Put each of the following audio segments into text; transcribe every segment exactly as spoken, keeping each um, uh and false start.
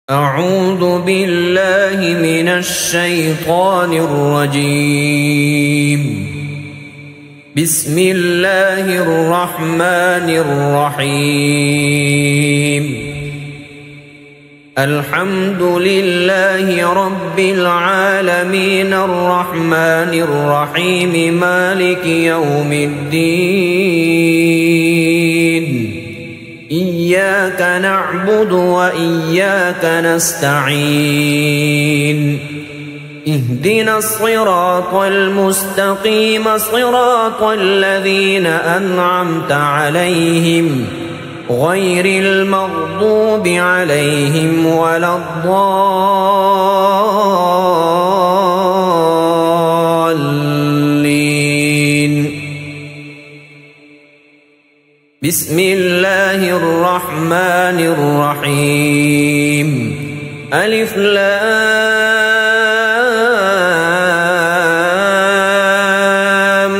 أعوذ بالله من الشيطان الرجيم. بسم الله الرحمن الرحيم. الحمد لله رب العالمين الرحمن الرحيم مالك يوم الدين. إياك نعبد وإياك نستعين. اهدنا الصراط المستقيم صراط الذين أنعمت عليهم غير المغضوب عليهم ولا الضالين. بسم الله الرحمن الرحيم. ألف لام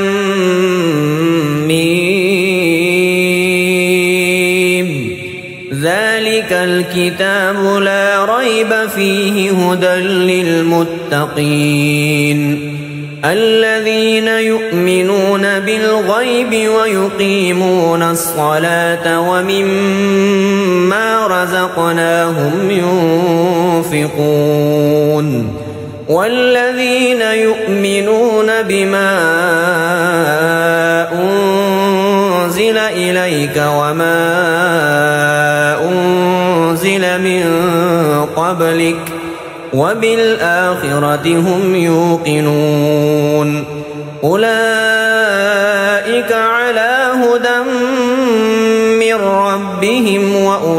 ميم. ذلك الكتاب لا ريب فيه هدى للمتقين الذين يؤمنون بالغيب ويقيمون الصلاة ومما رزقناهم ينفقون والذين يؤمنون بما أنزل إليك وما أنزل من قبلك وبالآخرة هم يوقنون. أولئك على هدى من ربهم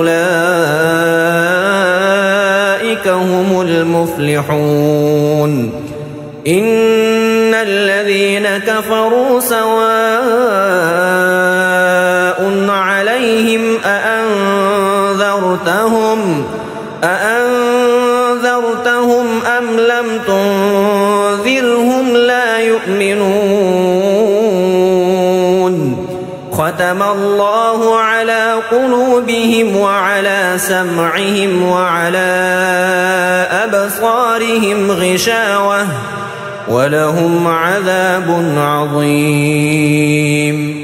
وأولئك هم المفلحون. إن الذين كفروا سواء عليهم أأنذرتهم أأنذرتهم أم لم تنذرهم لا يؤمنون. ختم الله على قلوبهم وعلى سمعهم وعلى أبصارهم غشاوة ولهم عذاب عظيم.